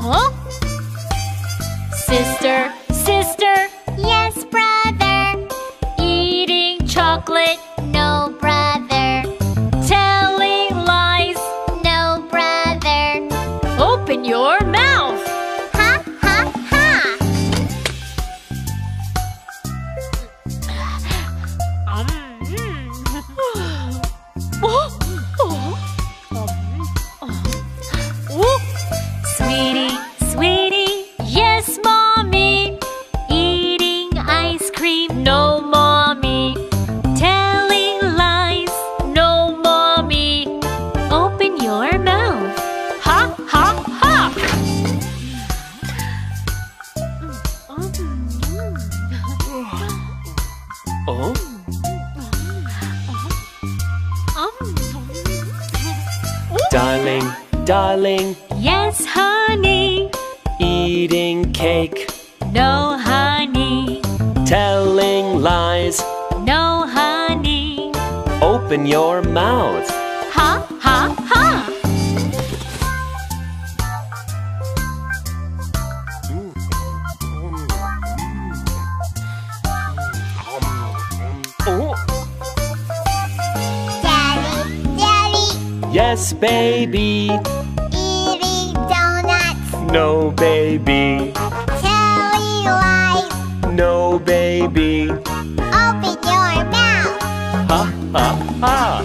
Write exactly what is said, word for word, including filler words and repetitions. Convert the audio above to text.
Huh? Sister, sister, yes, brother. Eating chocolate, no, brother. Telling lies, no, brother. Open your mouth. Ha, ha, ha. Sweetie, sweetie, yes, mommy. Eating ice cream, no, mommy. Telling lies, no, mommy. Open your mouth. Ha, ha, ha. Oh? Darling, darling, Yes, honey. eating cake, No, honey. telling lies. No, honey. Open your mouth. Ha, ha, ha. Oh. Daddy, Daddy, Yes, baby. eating donuts, No, baby. telling lies. No, baby. Open your mouth. Ha, ha, ha.